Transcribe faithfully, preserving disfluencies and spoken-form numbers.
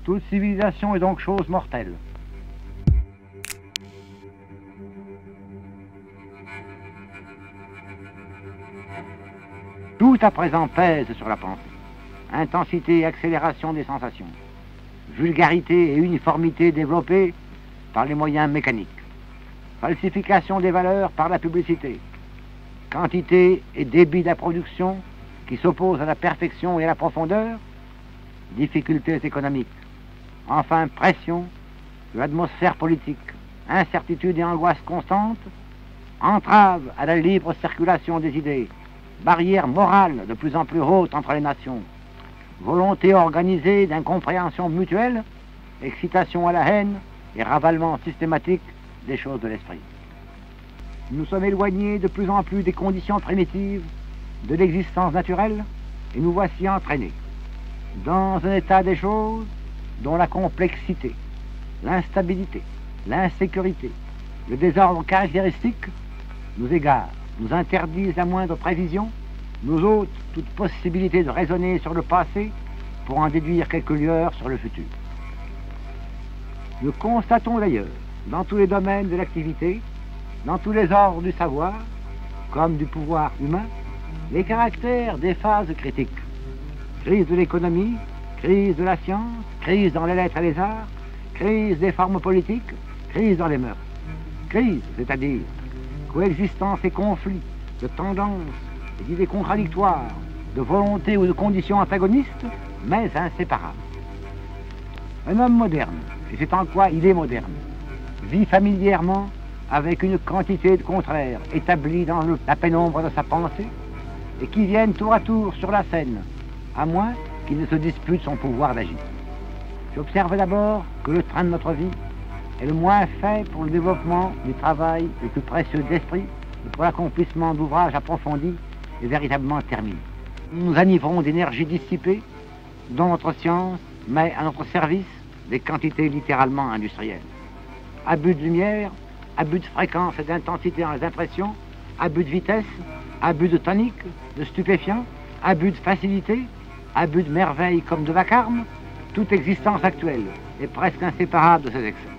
Toute civilisation est donc chose mortelle. Tout à présent pèse sur la pensée. Intensité et accélération des sensations. Vulgarité et uniformité développées par les moyens mécaniques. Falsification des valeurs par la publicité. Quantité et débit de la production qui s'opposent à la perfection et à la profondeur. Difficultés économiques. Enfin, pression de l'atmosphère politique. Incertitude et angoisse constante. Entrave à la libre circulation des idées. Barrière morale de plus en plus haute entre les nations. Volonté organisée d'incompréhension mutuelle. Excitation à la haine et ravalement systématique des choses de l'esprit. Nous sommes éloignés de plus en plus des conditions primitives de l'existence naturelle et nous voici entraînés dans un état des choses dont la complexité, l'instabilité, l'insécurité, le désordre caractéristique nous égarent, nous interdisent la moindre prévision, nous ôtent toute possibilité de raisonner sur le passé pour en déduire quelques lueurs sur le futur. Nous constatons d'ailleurs, dans tous les domaines de l'activité, dans tous les ordres du savoir, comme du pouvoir humain, les caractères des phases critiques. Crise de l'économie, crise de la science, crise dans les lettres et les arts, crise des formes politiques, crise dans les mœurs. Crise, c'est-à-dire coexistence et conflit de tendances et d'idées contradictoires, de volontés ou de conditions antagonistes, mais inséparables. Un homme moderne, et c'est en quoi il est moderne, vit familièrement avec une quantité de contraires établis dans le, la pénombre de sa pensée et qui viennent tour à tour sur la scène, à moins qu'il ne se dispute son pouvoir d'agir. J'observe d'abord que le train de notre vie est le moins fait pour le développement du travail le plus précieux d'esprit et pour l'accomplissement d'ouvrages approfondis et véritablement terminés. Nous nous enivrons d'énergie dissipée dont notre science met à notre service des quantités littéralement industrielles. Abus de lumière, abus de fréquence et d'intensité dans les impressions, abus de vitesse, abus de tonique, de stupéfiants, abus de facilité, abus de merveille comme de vacarme, toute existence actuelle est presque inséparable de ces excès.